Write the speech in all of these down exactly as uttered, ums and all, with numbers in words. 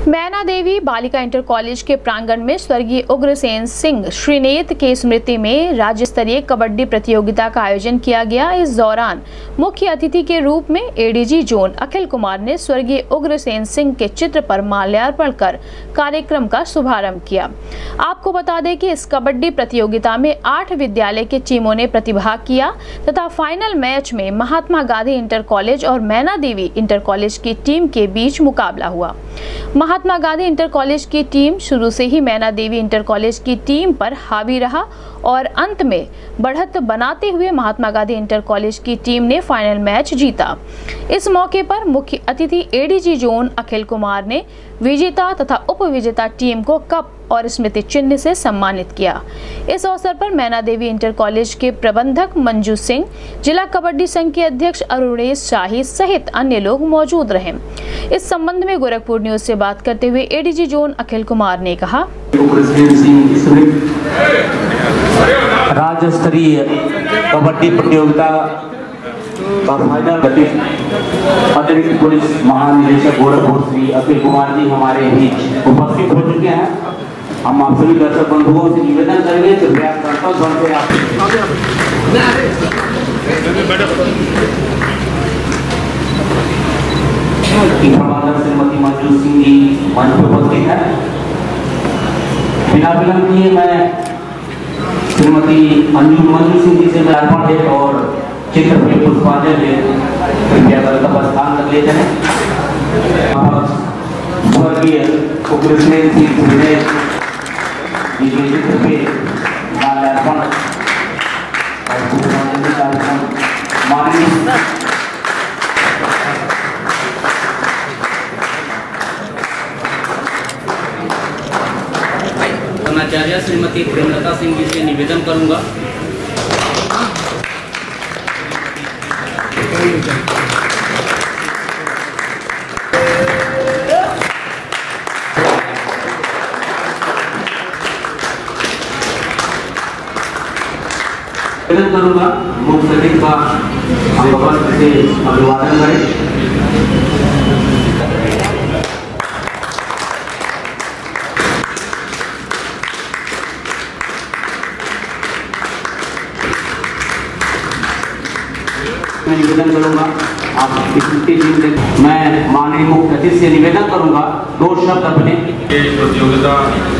मैना देवी बालिका inter college के प्रांगण में स्वर्गीय उग्रसेन सिंह श्रीनेत के स्मृति में राज्य स्तरीय कबड्डी प्रतियोगिता का आयोजन किया गया। इस दौरान मुख्य अतिथि के रूप में एडीजी जोन अखिल कुमार ने स्वर्गीय उग्रसेन सिंह के चित्र पर माल्यार्पण कर कार्यक्रम का शुभारंभ किया। आपको बता दें कि इस कबड्डी प्रतियोगिता में आठ विद्यालय के टीमों ने प्रतिभाग किया तथा फाइनल मैच में महात्मा गांधी इंटर कॉलेज और मैना देवी इंटर कॉलेज की टीम के बीच मुकाबला हुआ। महात्मा गांधी इंटर कॉलेज की टीम शुरू से ही मैना देवी इंटर कॉलेज की टीम पर हावी रहा और अंत में बढ़त बनाते हुए महात्मा गांधी इंटर कॉलेज की टीम ने फाइनल मैच जीता। इस मौके पर मुख्य अतिथि एडीजी जोन अखिल कुमार ने विजेता तथा उप विजेता टीम को कप और स्मृति चिन्ह से सम्मानित किया। इस अवसर पर मैना देवी इंटर कॉलेज के प्रबंधक मंजू सिंह, जिला कबड्डी संघ के अध्यक्ष अरुणेश शाही सहित अन्य लोग मौजूद रहे। इस संबंध में गोरखपुर न्यूज से बात करते हुए एडीजी जोन अखिल कुमार ने कहा, राज्य स्तरीय कबड्डी प्रतियोगिता का फाइनल अतिरिक्त पुलिस महानिदेशक गोरखपुर श्री अखिल कुमार जी हमारे बीच उपस्थित हो चुके हैं। हम आप सभी दर्शक बंधुओं से निवेदन करेंगे कि प्रयास करता हूं से आप श्रीमती मंजू सिंह जी मंच पर उपस्थित है। बिना विलंब किए मैं श्रीमती अंजू मंजू सिंह जी से मैं अर्पण है और चित्र पे पुष्पांजलि है कृपया कर प्रस्थान कर लेते हैं। स्वर्गीय उग्रसेन सिंह श्रीनेत जी के चित्र पे माल्यार्पण और पुष्पांजलि कार्यक्रम माननीय आचार्य श्रीमती प्रेमलता सिंह जी से निवेदन करूंगा। निवेदन करूंगा मुख्य अतिथि का भगवान से अभिवादन करें। मैं निवेदन करूंगा आप मैं माननीय मुख्य अतिथि से निवेदन करूंगा दो शब्द अपने। ये प्रतियोगिता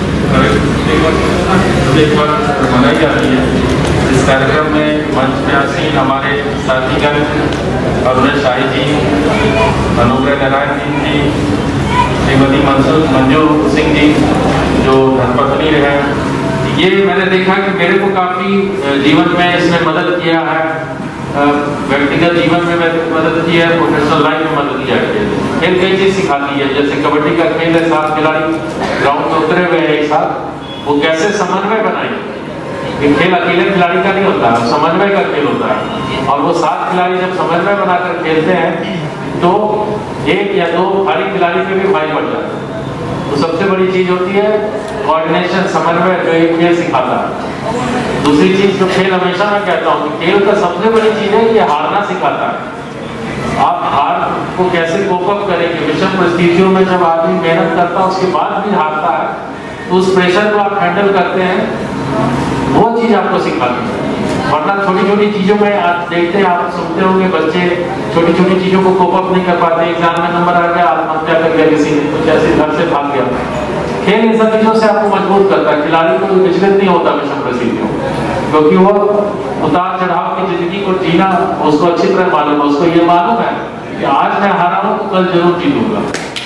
मनाई जाती है। इस कार्यक्रम में मंच में आसीन हमारे साथीगण अरुणेश शाही जी, अनुग्रह नारायण जी, श्रीमती मंजू सिंह जी जो धर्मपत्नी रहे, ये मैंने देखा कि मेरे को काफी जीवन में इसमें मदद किया है। व्यक्तिगत जीवन में मदद की है, प्रोफेशनल लाइफ में मदद किया है। खेल कई चीज सिखाती है, जैसे कबड्डी का खेल है, सात खिलाड़ी ग्राउंड में उतरे हुए हैं एक साथ, वो कैसे समन्वय बनाए। ये खेल अकेले खिलाड़ी का नहीं होता है, समन्वय का खेल होता है। और वो सात खिलाड़ी जब समन्वय बनाकर खेलते हैं तो एक या दो भारी खिलाड़ी पे भी भारी पड़ जाता है। तो सबसे बड़ी चीज होती है कोऑर्डिनेशन, समन्वय, जो एक खेल सिखाता है। दूसरी चीज जो खेल हमेशा मैं कहता हूँ कि खेल का सबसे बड़ी चीज है ये हारना सिखाता है। आप हार को कैसे कोप अप करेंगे। विषम परिस्थितियों में जब आदमी मेहनत करता है उसके बाद भी हारता है तो उस प्रेशर को आप हैंडल करते हैं, वो चीज आपको सिखाती है। वरना छोटी छोटी चीजों में आप देखते हैं, आप सुनते होंगे बच्चे छोटी छोटी चीजों को कोप अप नहीं कर पाते। एग्जाम में नंबर आ गया, आत्महत्या कर गया किसी ने, कुछ ऐसे घर से भाग गया। खेल इन सब चीजों से आपको मजबूत करता है। खिलाड़ी को विचलित नहीं होता विषम परिस्थितियों, क्योंकि वो उतार चढ़ाव की जिंदगी को जीना उसको अच्छी तरह मालूम है। उसको ये मालूम है कि आज मैं हारा हूं तो कल जरूर जीतूंगा।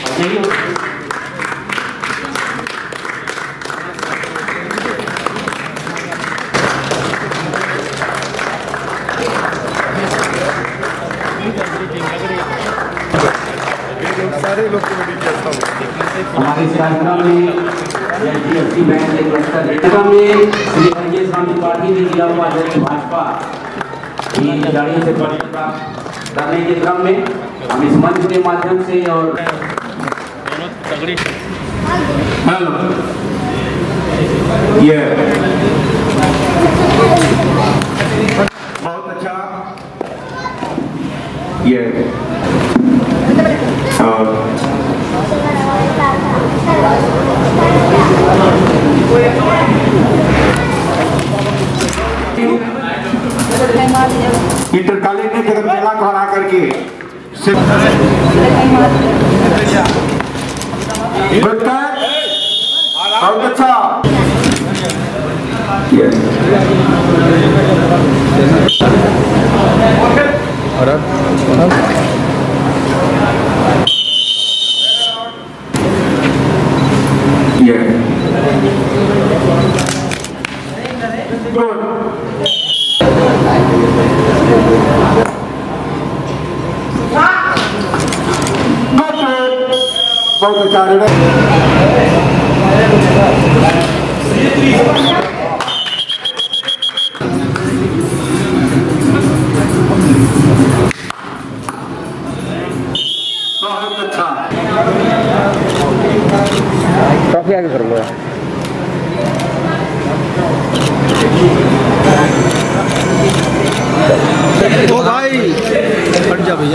सारे लोग हमारे इस कार्यक्रम में एचडीएफसी बैंक के क्लस्टर कार्यक्रम में श्री हरिजन स्वामी पार्टी के जिला उपाध्यक्ष भाजपा की खिलाड़ियों से प्राप्त करने के क्रम में हम इस मंच के माध्यम से और हेलो ये बहुत अच्छा ये और गुड कैच, बहुत अच्छा। बहुत अच्छा रेडर। बहुत अच्छा। ट्रॉफी आगे कर लो। ओ भाई हट जा भैया।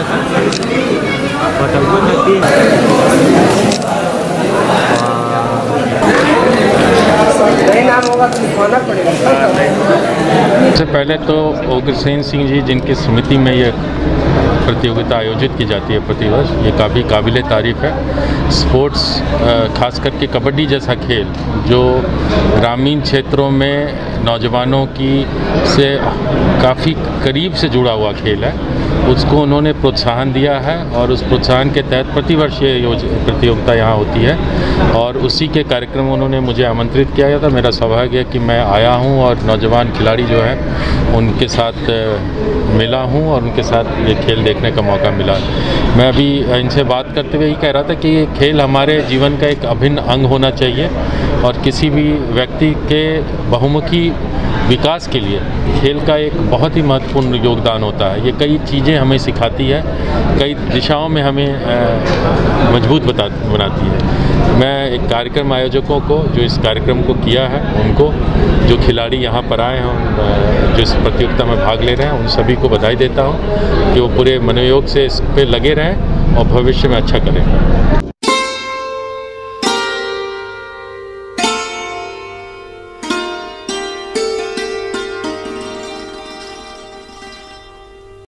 सबसे पहले तो उग्रसेन सिंह जी, जिनकी समिति में ये प्रतियोगिता आयोजित की जाती है प्रतिवर्ष, ये काफ़ी काबिल तारीफ़ है। स्पोर्ट्स खास करके कबड्डी जैसा खेल जो ग्रामीण क्षेत्रों में नौजवानों की से काफ़ी करीब से जुड़ा हुआ खेल है, उसको उन्होंने प्रोत्साहन दिया है और उस प्रोत्साहन के तहत प्रतिवर्ष ये प्रतियोगिता यहाँ होती है और उसी के कार्यक्रम उन्होंने मुझे आमंत्रित किया गया था। मेरा सौभाग्य है कि मैं आया हूँ और नौजवान खिलाड़ी जो हैं उनके साथ मिला हूँ और उनके साथ ये खेल देखने का मौका मिला। मैं अभी इनसे बात करते हुए यही कह रहा था कि ये खेल हमारे जीवन का एक अभिन्न अंग होना चाहिए और किसी भी व्यक्ति के बहुमुखी विकास के लिए खेल का एक बहुत ही महत्वपूर्ण योगदान होता है। ये कई चीज़ें हमें सिखाती है, कई दिशाओं में हमें मजबूत बता बनाती है। मैं एक कार्यक्रम आयोजकों को जो इस कार्यक्रम को किया है, उनको, जो खिलाड़ी यहाँ पर आए हैं, जो इस प्रतियोगिता में भाग ले रहे हैं, उन सभी को बधाई देता हूँ कि वो पूरे मनोयोग से इस पर लगे रहें और भविष्य में अच्छा करें।